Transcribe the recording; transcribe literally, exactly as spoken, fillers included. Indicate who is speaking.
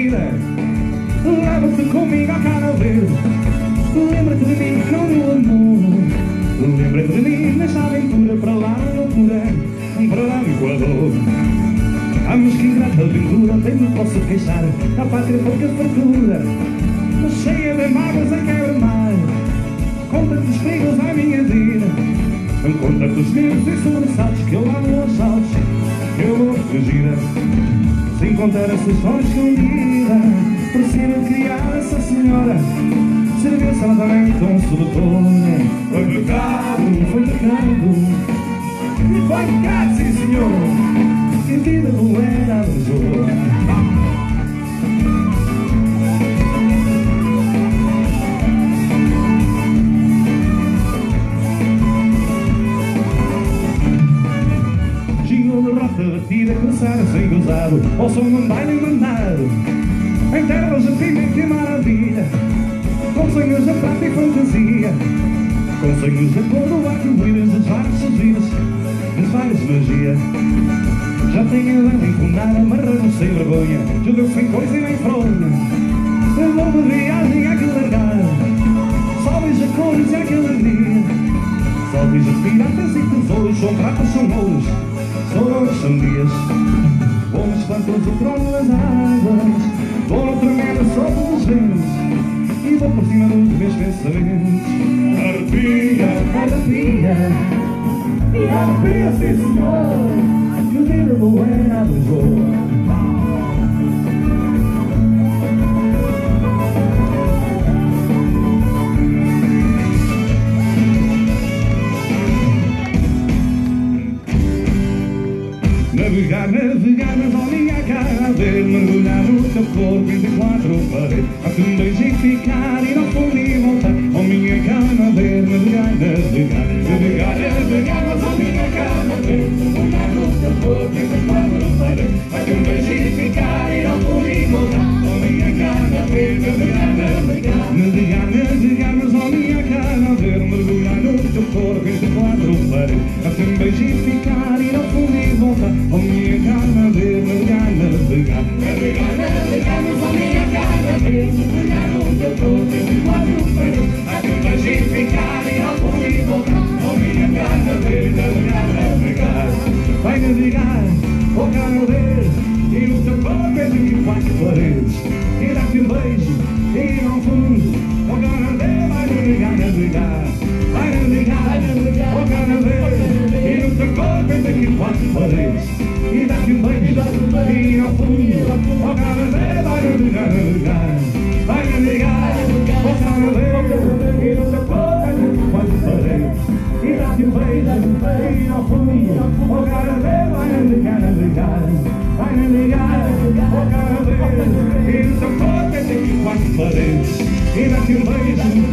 Speaker 1: vida. Leva-te comigo a cada vez. Lembra-te de mim no meu amor. Lembra-te de mim nesta aventura, para lá na loucura, para lá no Equador. Ah, mas que ingrata aventura, bem me posso queixar. A pátria pouca fartura, mas cheia de mágoas em quebra-mar. Com tantos perigos à minha vida, com tantos medos e sobressaltos, que eu lá vou aos saltos, que eu vou fugir. Sem contar essas histórias escondidas, por ser criada essa senhora, serviu-se ela também tão sedutora. Foi pecado, foi pecado, e foi pecado, sim senhor, e vida não era de jogo. Batida, cruzada, sem gozado, ao som de um baile mandado, em terras de pimenta e maravilha, com sonhos de prata e fantasia, com sonhos de cor do arco-íris, das várias suzidas, das várias magias. Já tenho a enconada, marrando sem vergonha, jogou sem coisa e nem fronha, levou de viagem àquele largar, só vejo cores e aquela alegria, só vejo piratas e tesouros, são pratas, são ouros, são louros, são dias, vou nos plantos do trono das águas, vou no tremendo sopro dos ventos, e vou por cima dos meus pensamentos. Arrepia, arrepia, e arrepia, sim senhor, que o vida não é nada de boa. Navegar, navegar nas olhinhas a ver, mergulhar no teu corpo entre quatro paredes, a-te um beijo e ficar, e não fundo e voltar, oh minha cama a ver, navegar, navegar, navegar, navegar nas olhinhas a ver, mergulhar no teu corpo entre quatro paredes, a-te um beijo e ficar, e não fundo e voltar, oh minha cama a ver, navegar, navegar, navegar, navegar nas olhinhas a ver, mergulhar no teu corpo entre quatro paredes, a-te um beijo e ficar, e não fundo e voltar, oh minha cama ver, navegar, navegar, navegar, navegar, mas oh minha cama ver, mergulhar no teu corpo entre quatro paredes, a te um beijo e ficar, e não fundo e voltar, oh minha cama ver, navegar, navegar, vai navegar, oh cama ver, e no teu corpo entre quatro paredes, e dá-te um beijo, e não fundo, oh cama ver, vai navegar, navegar, vai navegar, oh cama ver, e no teu corpo entre quatro paredes, e dá-te um beijo, e ao fundo, ao carnaval, vai navegar, navegar, vai navegar, ao carnaval, e no teu corpo entre quatro paredes, e dá-te um beijo, e ao fundo, ao carnaval, vai navegar, navegar, vai navegar, ao carnaval, e no teu corpo entre quatro paredes, e dá-te um beijo,